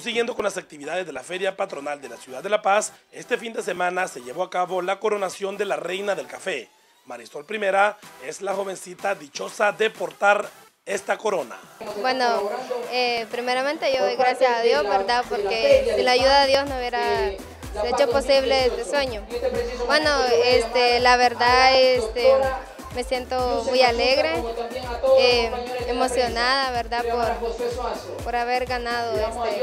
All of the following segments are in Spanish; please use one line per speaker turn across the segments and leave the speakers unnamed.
Prosiguiendo con las actividades de la Feria Patronal de la Ciudad de La Paz, este fin de semana se llevó a cabo la coronación de la Reina del Café. Marisol I es la jovencita dichosa de portar esta corona.
Bueno, primeramente yo doy gracias a Dios, ¿verdad? Porque sin la ayuda de Dios no hubiera hecho posible este sueño. Bueno, la verdad, me siento muy alegre, emocionada, ¿verdad? Por haber ganado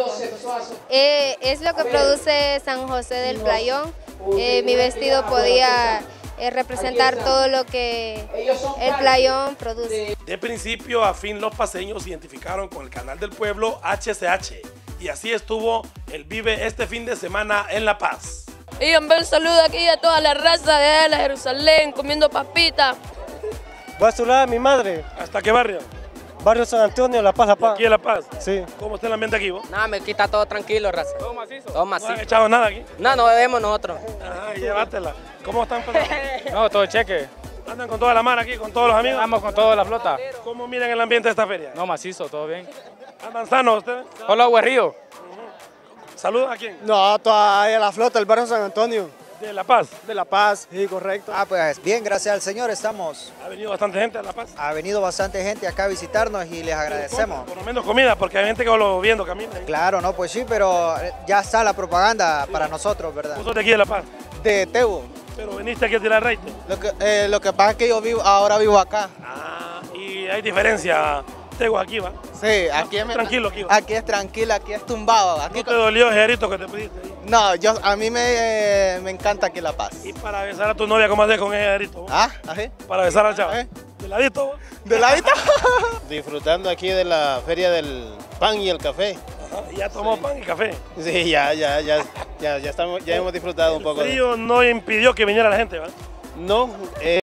es lo que produce San José del Playón. Mi vestido podía representar todo lo que el Playón produce.
De principio a fin los paseños se identificaron con el canal del pueblo HCH y así estuvo el Vive este fin de semana en La Paz.
Y un saludo aquí a toda la raza de la Jerusalén comiendo papita.
Voy a saludar a mi madre.
¿Hasta qué barrio?
Barrio San Antonio, La Paz, La Paz.
¿Aquí en La Paz?
Sí.
¿Cómo está el ambiente aquí vos?
Nada, me quita todo tranquilo, raza. ¿Todo macizo? Todo macizo.
¿No han echado nada aquí?
No bebemos nosotros.
Ajá, llévatela. ¿Cómo están pasando?
No, todo cheque.
¿Andan con toda la mar aquí, con todos los amigos?
Vamos con toda la flota.
¿Cómo miran el ambiente de esta feria?
No, macizo, todo bien.
¿Andan sanos ustedes?
Hola, Río.
¿Saludos a quién?
No, todavía la flota, el barrio San Antonio.
¿De La Paz?
De La Paz, sí, correcto.
Pues bien, gracias al Señor estamos.
¿Ha venido bastante gente a La Paz?
Ha venido bastante gente acá a visitarnos y les agradecemos.
Por lo menos comida, porque hay gente que lo viendo camina.
Claro, no, pues sí, pero ya está la propaganda para nosotros, ¿verdad?
¿Vos sos de aquí de La Paz?
De Tebo.
Pero viniste aquí a tirar raite.
Lo que pasa es que yo ahora vivo acá.
Ah, y hay diferencia. Tego aquí, ¿va?
Sí, aquí es
tranquilo aquí, ¿va?
Aquí es tranquilo, aquí es tumbado. Aquí
¿No te dolió ese arito que te pediste ahí?
No, a mí me encanta aquí La Paz.
Y para besar a tu novia, ¿cómo haces con ese arito?
¿Ah? ¿Así?
Para besar al chavo.
¿Eh?
¿De ladito? ¿Va?
¿De ladito?
Disfrutando aquí de la feria del pan y el café.
Ajá, y ya tomó pan y café.
Sí, ya hemos disfrutado un poco.
El frío no impidió que viniera la gente, ¿va?
No,